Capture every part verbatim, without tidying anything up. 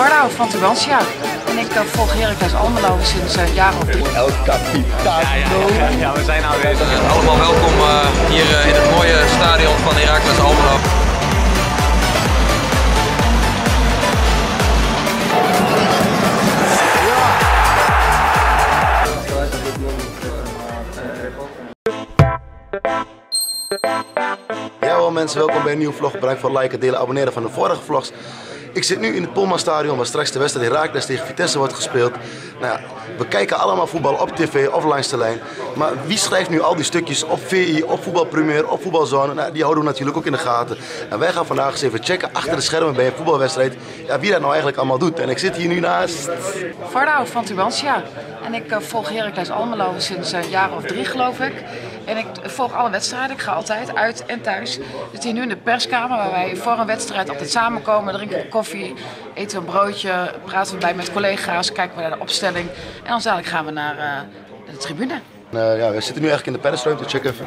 Varda van Tubantia. En ik uh, volg Heracles Almelo sinds een uh, jaar of drie. El Capitano. Ja, ja, ja, ja, we zijn aanwezig. Uh, allemaal welkom uh, hier uh, in het mooie stadion van Heracles Almelo. Ja mensen, welkom bij een nieuwe vlog. Bedankt voor het liken, delen, abonneren van de vorige vlogs. Ik zit nu in het Polmanstadion waar straks de wedstrijd Heracles tegen Vitesse wordt gespeeld. Nou ja, we kijken allemaal voetbal op tv of langs de lijn. Maar wie schrijft nu al die stukjes op V I, op voetbalpremier, op voetbalzone? Nou, die houden we natuurlijk ook in de gaten. En wij gaan vandaag eens even checken achter de schermen bij een voetbalwedstrijd. Ja, wie dat nou eigenlijk allemaal doet. En ik zit hier nu naast... Varda van Tubantia. En ik uh, volg Heracles Almelo sinds een jaar of drie geloof ik. En ik volg alle wedstrijden. Ik ga altijd uit en thuis. We zitten hier nu in de perskamer waar wij voor een wedstrijd altijd samenkomen. Drinken we koffie, eten we een broodje, praten we bij met collega's, kijken we naar de opstelling. En dan dadelijk gaan we naar uh, de tribune. Uh, ja, we zitten nu eigenlijk in de persruimte. Check even.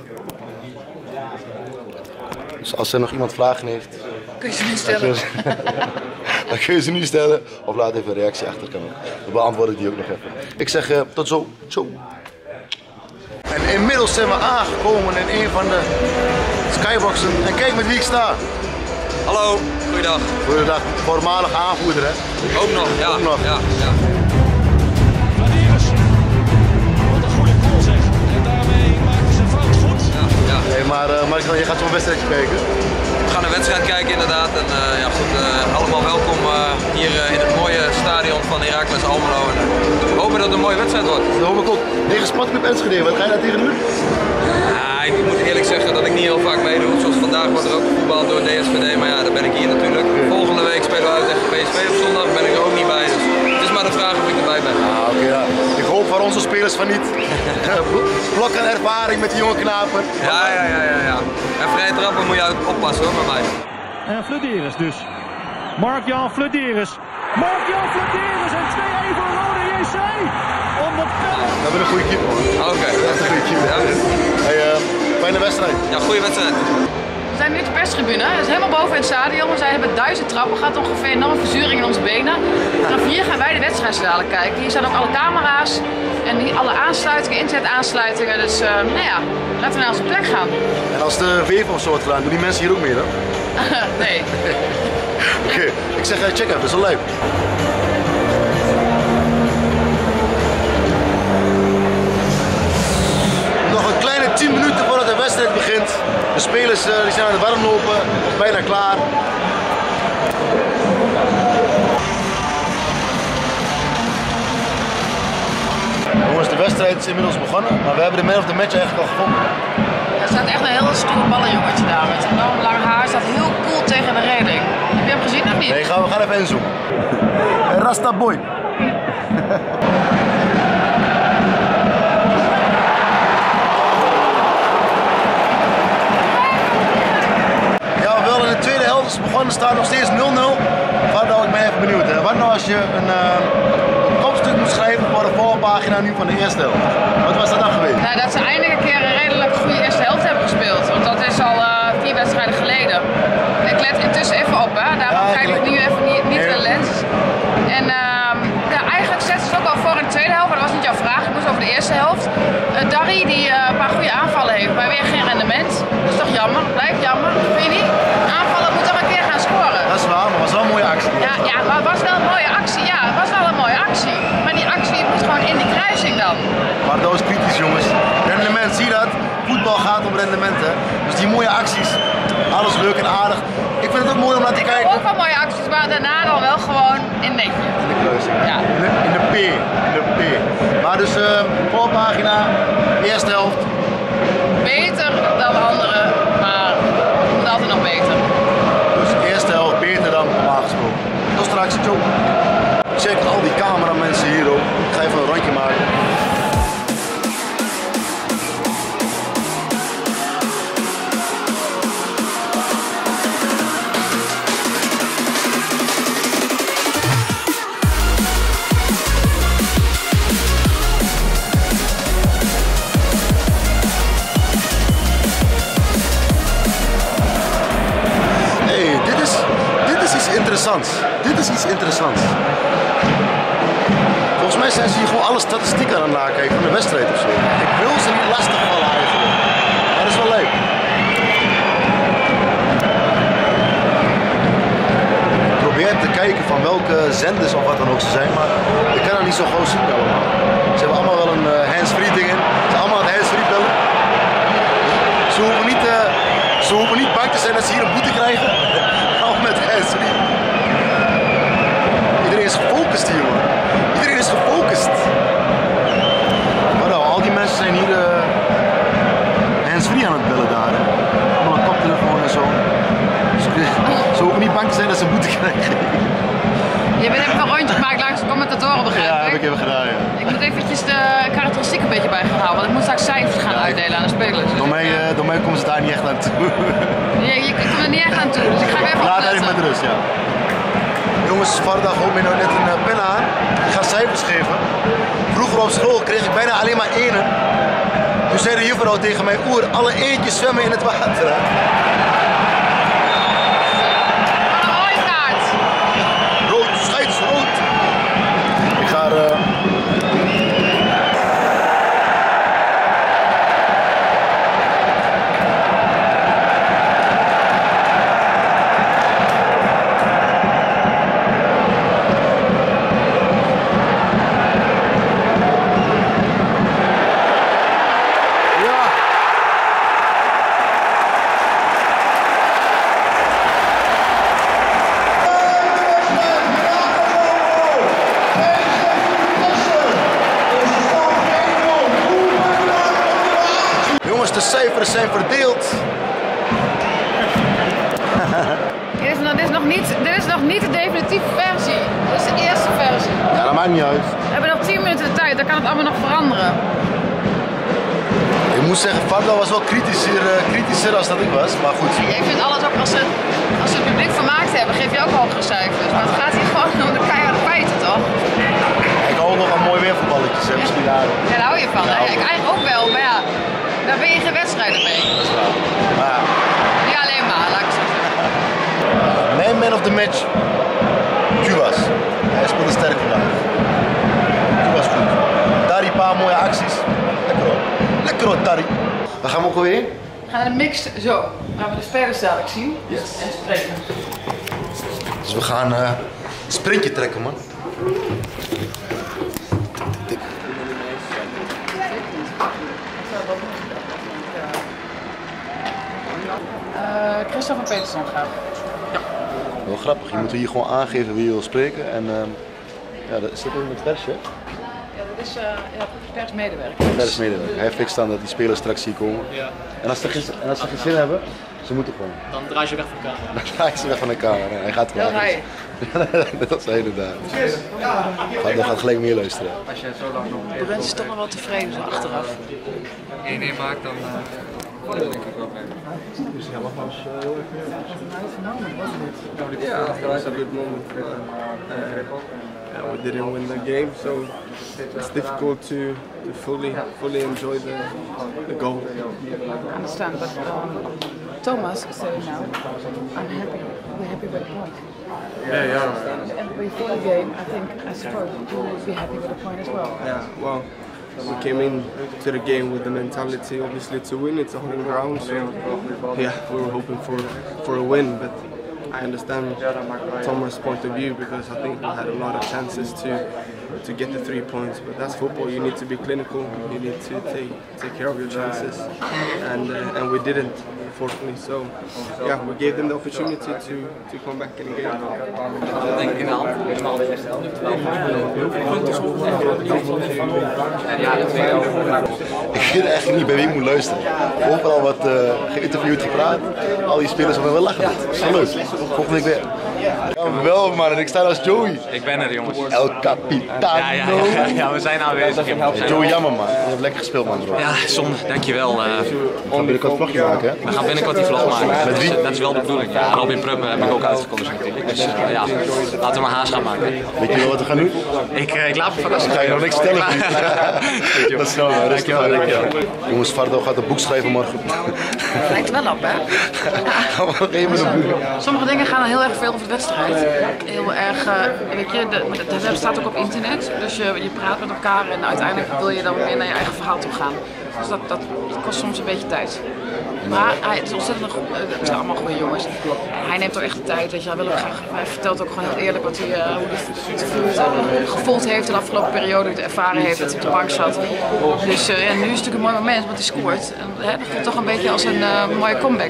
Dus als er nog iemand vragen heeft... Kun je ze nu stellen? Dan kun je ze nu stellen of laat even een reactie achter. Kan ook. Dan beantwoord ik die ook nog even. Ik zeg uh, tot zo. Zo. En inmiddels zijn we aangekomen in een van de skyboxen. En kijk met wie ik sta. Hallo, goeiedag. Goeiedag, voormalig aanvoerder hè? Ook nog, ja. Ook nog. Ja, ja. Vladeris, wat een goede goal zeg. En daarmee maken ze een fout goed. Ja, ja. Hey, maar uh, Mark, je gaat zo'n wedstrijdje kijken. We gaan een wedstrijd kijken inderdaad. En uh, ja, goed, uh, allemaal welkom uh, hier uh, in het mooie stadion van Heracles Almelo. En, uh, we hopen dat het een mooie wedstrijd wordt. Dat hoop ik ook. Tegen Sportclub Enschede, wat ga je daar tegen doen? Ja, ik moet eerlijk zeggen dat ik niet heel vaak meedoe. Zoals vandaag wordt er ook gevoetbald door D S V D. Maar ja, daar ben ik hier natuurlijk. Volgende week spelen we uit tegen P S V op zondag. Ben ik er ook niet bij. Dus het is maar de vraag of ik erbij ben. Ah, oké, okay, ja. Ik hoop voor onze spelers van niet. Blok en ervaring met die jonge knapen. Ja, ja, ja, ja, ja. En vrije trappen moet je oppassen hoor, bij mij. En Vladeris dus. Mark-Jan Vladeris. Mark-Jan Vladeris en twee een voor Rode J C. Om de pellen. We hebben een goede keeper. Oké. Okay. Dat is een goede keeper. Ja. Hey, uh, fijne wedstrijd. Ja, goede wedstrijd. We zijn nu op de perstribune, dat is helemaal boven in het stadion. We zijn hebben duizend trappen, gaat ongeveer enorme verzuring in onze benen. Vanaf hier gaan wij de wedstrijd dadelijk kijken. Hier staan ook alle camera's en hier alle aansluitingen, internetaansluitingen. Dus uh, nou ja, laten we naar onze plek gaan. En als de V V of zo wordt gedaan, doen die mensen hier ook mee dan? Nee. Oké, okay. Ik zeg uh, check even, dat is wel leuk. Nog een kleine tien minuten voordat de wedstrijd begint. De spelers uh, die zijn aan het warmlopen, bijna klaar. Jongens, de wedstrijd is inmiddels begonnen, maar we hebben de man of the match eigenlijk al gevonden. Er staat echt een heel stoer ballenjongetje daar met enorm lang haar. Staat heel cool tegen de reling. Heb je hem gezien of niet? Nee, gaan we gaan even inzoomen. Rasta boy. Ja, wel in de tweede helft is begonnen, staat nog steeds nul nul. Wat nou, ik ben even benieuwd. Hè. Wat nou als je een, uh, een kopstuk moet schrijven voor de voorpagina nu van de eerste helft? Wat was dat dan geweest? Nou, dat ze eindelijk een keer een redelijk goede eerste helft hebben gespeeld. Want dat is al uh, vier wedstrijden geleden. Ik let intussen even op, hè. Daarom Ja, kijk ik nu even niet, niet de lens. En uh, ja, eigenlijk zetten ze ook al voor in de tweede helft, maar dat was niet jouw vraag. Ik moest over de eerste helft. Uh, Darry die uh, een paar goede aanvallen heeft, maar weer geen rendement. Dat is toch jammer, blijft jammer, vind je niet? Aanvallen moet toch een keer gaan scoren. Dat is waar, maar het was wel een mooie actie. Ja, ja, maar het was wel een mooie actie. Ja, het was wel een mooie actie. Maar die actie moet gewoon in die kruising dan. Maar dat was kritisch jongens. Rendement, zie je dat? Voetbal gaat om rendement hè. Dus die mooie acties, alles leuk en aardig. Ik vind het ook mooi om naar te kijken. Ook wel mooie acties, maar daarna dan wel gewoon in netje. In de kruising. Ja. In de, in de P. In de P. Maar dus uh, voorpagina, eerste helft. Beter dan andere, maar het moet altijd nog beter. Dus eerste helft beter dan normaal gesproken. Tot straks, ciao. Check al die cameramensen hier ook. Ik ga even een rondje maken. interessants. Dit is iets interessants. interessants. Volgens mij zijn ze hier gewoon alle statistieken aan het nakijken van de wedstrijd of zo. Ik wil ze niet lastig vallen eigenlijk. Maar dat is wel leuk. Ik probeer te kijken van welke zenders of wat dan ook ze zijn, maar ik kan het niet zo gewoon zien allemaal. Ze hebben allemaal wel een uh, hands-free ding in. Ze zijn allemaal aan het hands-free bellen. Ze hoeven niet, uh, ze hoeven niet bang te zijn dat ze hier een boete krijgen. Al met hands-free. Iedereen is gefocust hier, man. Iedereen is gefocust. Maar nou, al die mensen zijn hier uh, hands-free aan het bellen daar. Hè. Allemaal een koptelefoon en zo. Ze, ze hoeven niet bang te zijn dat ze een boete krijgen. Je bent even een rondje gemaakt langs de commentatoren, begrijp ik? Ja, heb ik even gedaan, ja. Ik moet eventjes de karakteristiek een beetje bij gaan houden, want ik moet straks cijfers gaan ja, uitdelen aan de spelers. Dus door, mij, ik, uh... door mij komen ze daar niet echt aan toe. Nee, je, je komt er niet echt aan toe, dus ik ga weer even laat even met rust, ja. Jongens, Varda gooit mij nou net een uh, pen aan. Ik ga cijfers geven. Vroeger op school kreeg ik bijna alleen maar enen. Toen zei de juffrouw tegen mij, Oer, alle eentjes zwemmen in het water. Hè? De cijfers zijn verdeeld. dit, is nog, dit, is nog niet, dit is nog niet de definitieve versie. Dit is de eerste versie. Ja, dat maakt niet uit. We hebben nog tien minuten de tijd, dan kan het allemaal nog veranderen. Ik moet zeggen, Varda was wel kritischer, uh, kritischer als dat ik was, maar goed. Ja, ik vind alles ook, als ze, als ze het publiek vermaakt hebben, geef je ook hogere cijfers. Maar het gaat hier gewoon om de keiharde feiten, toch? Ik hou nog aan mooi weervoetballetjes, hè, misschien daarom. Ja, daar hou je van, hè? Ik eigenlijk ook wel, maar ja. Daar ben je geen wedstrijden mee. Dat is waar. Maar... niet alleen maar, laat ik zo zeggen. Mijn man of the match, Cubas. Hij speelde sterk vandaag. Cubas goed. Tari, een paar mooie acties. Lekker hoor. Lekker hoor, Tari. Waar gaan we ook alweer? We gaan naar de mix zo. Dan gaan we de spelers dadelijk zien. Yes. En spreken. Dus we gaan uh, een sprintje trekken, man. Uh, Christopher Peterson gaat. Ja. Wel grappig, je moet hier gewoon aangeven wie je wil spreken en uh, ja, dat zit ook met versje. Ja, dat is uh, ja, persmedewerker. Persmedewerker. Hij heeft fix staan dat die spelers straks hier komen. Ja. En als ze geen, en als ze geen zin hebben, ze moeten gewoon. Dan draai je weg van de camera. Dan draai je ze weg van de camera. Hij gaat gewoon. Dat hij. Dat is hij inderdaad. Hij gaat gelijk meer luisteren. Als je zo lang nog de mensen is toch nog wel tevreden zo achteraf. één één maakt, dan uh, denk ik wel mee. Dus ja, was heel erg Yeah, it was a good moment. Uh, yeah, we didn't win the game, so it's difficult to, to fully fully enjoy the the goal. I understand, but um, Thomas is saying now, I'm happy. We're happy with the point. Yeah, yeah. And before the game, I think I suppose you will be happy with the point as well. Yeah, well. We came in to the game with the mentality, obviously, to win. It's a home ground, so yeah, we were hoping for for a win. But I understand Thomas' point of view because I think we had a lot of chances to to get the three points. But that's football. You need to be clinical. You need to take take care of your chances, and uh, and we didn't, unfortunately. So yeah, we gave them the opportunity to to come back in the game. Denk ik in de hand. Helemaal de eerste helft. Ik weet eigenlijk niet bij wie ik moet luisteren. Overal wat uh, geïnterviewd, gepraat. Al die spelers hebben wel lachen. Dat is wel leuk. Volgende week weer. Ja, wel man, en ik sta als Joey. Ik ben er jongens. El Capitano. Ja, ja, ja, ja, we zijn aanwezig. Hey, Joey, jammer man. Je hebt lekker gespeeld man. Bro. Ja, zonde, dankjewel. Uh, we gaan binnenkort een vlogje maken hè? We gaan binnenkort die vlog maken. Met wie? Dat is, dat is wel de bedoeling. Ja, Robin Prubbe heb ik ook uitgekozen natuurlijk. Dus uh, ja, laten we maar haast gaan maken. Weet je wel wat we gaan doen? Ik, uh, ik laat me verrassen. Ik ga je nog niks vertellen. Dat is nou maar. Dankjewel, dankjewel. Jongens, Vardo gaat een boek schrijven morgen. Lijkt er wel op hè? Sommige dingen gaan heel erg veel over de wedstrijd. heel erg, uh, weet je, dat staat ook op internet, dus je, je praat met elkaar en uiteindelijk wil je dan weer naar je eigen verhaal toe gaan. Dus dat, dat, dat kost soms een beetje tijd. Maar hij is ontzettend goed, het zijn allemaal goede jongens. Hij neemt ook echt de tijd, weet je, hij, wil ook graag, hij vertelt ook gewoon heel eerlijk wat hij, uh, hoe hij het voelt, uh, gevoeld heeft de afgelopen periode, hoe hij het ervaren heeft dat hij op de bank zat. Dus uh, ja, nu is het natuurlijk een mooi moment, want hij scoort. En hè, dat voelt toch een beetje als een uh, mooie comeback.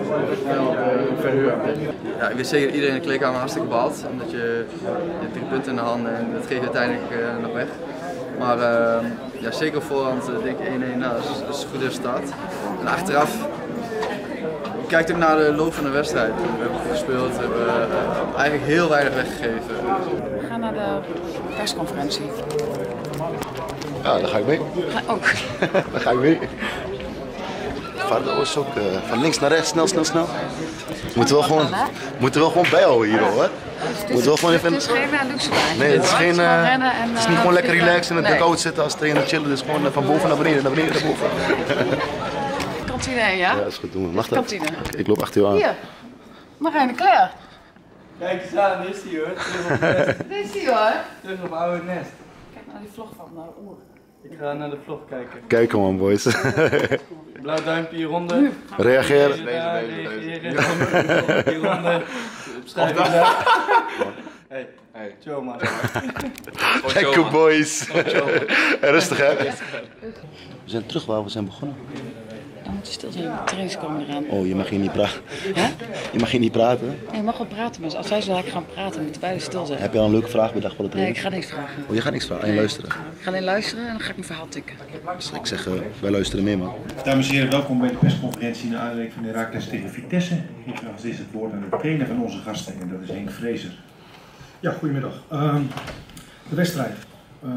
Ja, ik weet zeker dat iedereen in de kleedkamer hartstikke behaalt, omdat je, je hebt drie punten in de handen en dat geef je uiteindelijk uh, nog weg. Maar uh, ja, zeker op voorhand uh, denk ik één-één, nou, dat, is, dat is een goed resultaat. En achteraf, je kijkt ook naar de loop van de wedstrijd. We hebben goed gespeeld, we hebben uh, eigenlijk heel weinig weggegeven. We gaan naar de persconferentie. Ja, daar ga ik mee. Ga ook. Daar ga ik mee. Vardo is ook uh, van links naar rechts, snel, snel, snel. Moeten we wel gewoon, moeten wel gewoon bijhouden hier hoor. Het is, wel gewoon even... het is geen uh, luxe baan. Nee, het is, geen, uh, het is, en, het is niet gewoon lekker relaxen en in de dugout zitten als trainer chillen. Het is gewoon uh, van boven naar beneden, naar beneden naar boven. Kantine, ja? Ja, dat is goed. Doen we. Wacht Kantine. Ik loop achter jou aan. Hier, Marijn Claire. Kijk eens aan, dit is die hoor. Terug op het nest. Dit is die hoor. Terug op oude nest. Kijk naar die vlog van uh, Oer. Ik ga naar de vlog kijken. Kijk man boys. Blauw duimpje hieronder. Reageren. Hieronder. Schrijf je daar. Hey, hey. Chill man. Lekker boys. Rustig hè. We zijn terug waar we zijn begonnen. Dan moet je stil zijn, de trainers komen eraan. Oh, je mag hier niet praten. Hè? Je mag hier niet praten. Nee, je mag wel praten, maar als wij zo lekker gaan praten, moeten wij stil zijn. Heb je al een leuke vraag bedacht voor de Nee, trainer? ik ga niks vragen. Oh, je gaat niks vragen, alleen Nee. luisteren. Ik ga alleen luisteren en dan ga ik mijn verhaal tikken. Dus ik zeg, uh, wij luisteren mee man. Dames en heren, welkom bij de persconferentie naar aanleiding van de Heracles tegen Vitesse. Ik vraag als eerst het woord aan de trainer van onze gasten en dat is Henk Vrezer. Ja, goedemiddag. Uh, de wedstrijd. Uh,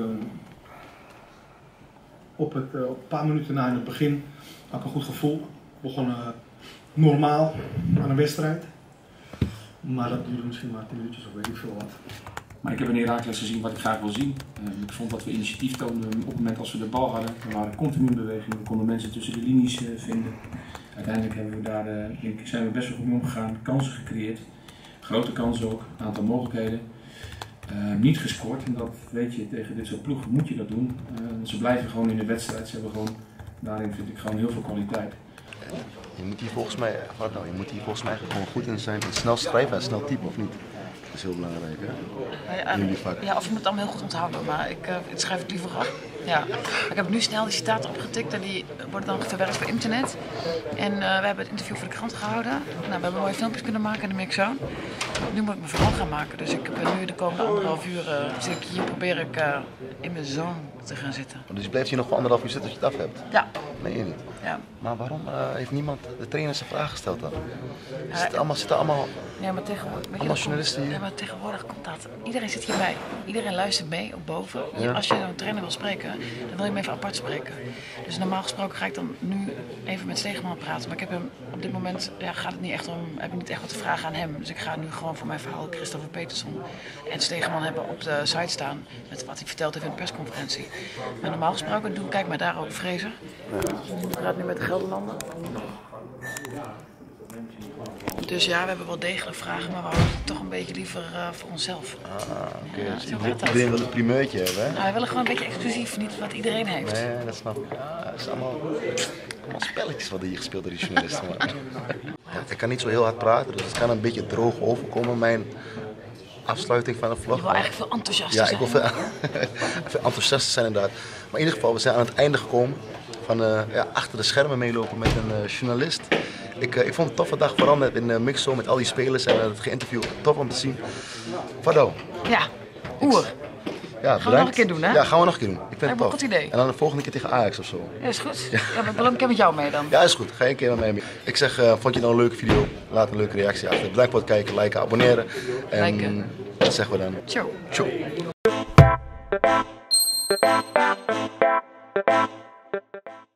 op, het, uh, op een paar minuten na in het begin had ik een goed gevoel. We begonnen uh, normaal aan een wedstrijd. Maar dat duurde misschien maar tien minuutjes of weet ik veel wat. Maar ik heb in Heracles gezien wat ik graag wil zien. Uh, ik vond dat we initiatief toonden op het moment als we de bal hadden. We waren continu in beweging, we konden mensen tussen de linies uh, vinden. Uiteindelijk hebben we daar, uh, denk ik, zijn we best wel goed mee omgegaan, kansen gecreëerd. Grote kansen ook, een aantal mogelijkheden. Uh, niet gescoord en dat weet je, tegen dit soort ploegen moet je dat doen. Uh, ze blijven gewoon in de wedstrijd, ze hebben gewoon, daarin vind ik gewoon heel veel kwaliteit. Je moet hier volgens mij, wat nou, je moet hier volgens mij gewoon goed in zijn, snel schrijven en snel typen of niet? Dat is heel belangrijk hè? Ja, ja, of je moet het allemaal heel goed onthouden, maar ik, uh, ik schrijf het liever af. Ja. Ik heb nu snel die citaten opgetikt en die worden dan verwerkt voor internet. En uh, we hebben het interview voor de krant gehouden. Nou, we hebben mooie filmpjes kunnen maken in de mixzone. Nu moet ik mijn verhaal gaan maken, dus ik ben nu de komende anderhalf uur uh, zit ik hier, probeer ik uh, in mijn zone te gaan zitten. Dus je blijft hier nog voor anderhalf uur zitten als je het af hebt? Ja. Nee, je niet. Ja. Maar waarom uh, heeft niemand de trainer zijn vraag gesteld dan? Ja, zitten allemaal, zitten allemaal, ja, maar tegenwoordig, weet je, allemaal journalisten hier? Ja, maar tegenwoordig komt dat. Iedereen zit hierbij. Iedereen luistert mee op boven. Ja. Als je een trainer wil spreken, dan wil je hem even apart spreken. Dus normaal gesproken ga ik dan nu even met Stegeman praten. Maar ik heb hem op dit moment, ja, gaat het niet echt om, heb ik niet echt wat te vragen aan hem. Dus ik ga nu gewoon voor mijn verhaal Christopher Peterson en Stegeman hebben op de site staan met wat hij verteld heeft in de persconferentie. Maar normaal gesproken doe, kijk maar daar ook Vrezer. Ik praat nu met de Gelderlander. Dus ja, we hebben wel degelijk vragen, maar we houden het toch een beetje liever uh, voor onszelf. Ah, oké. Okay. Ja, dus iedereen wil een primeurtje hebben, hè? Nou, wij willen gewoon een beetje exclusief, niet wat iedereen heeft. Nee, dat snap ik. Ja, het zijn allemaal, allemaal spelletjes wat hier gespeeld door die journalisten. Ja, ik kan niet zo heel hard praten, dus het kan een beetje droog overkomen, mijn afsluiting van de vlog. Je wil eigenlijk veel enthousiaster ja, zijn. Ja, ik wil veel, veel enthousiaster zijn inderdaad. Maar in ieder geval, we zijn aan het einde gekomen van uh, ja, achter de schermen meelopen met een uh, journalist. Ik, uh, ik vond het een toffe dag, vooral met, in uh, mixzone met al die spelers en uh, het geïnterview. Tof om te zien. Vardo. Ja, Oer. Ja, gaan we nog een keer doen, hè? Ja, gaan we nog een keer doen. Ik vind ja, het tof. Een goed idee. En dan de volgende keer tegen Ajax of zo. Ja, is goed. Ja, ja maar ik wil een keer met jou mee dan. Ja, is goed. Ga je een keer met mij mee. Ik zeg, uh, vond je nou een leuke video? Laat een leuke reactie achter. Bedankt voor het kijken, liken, abonneren. En liken. Wat zeggen we dan? Ciao. Ciao.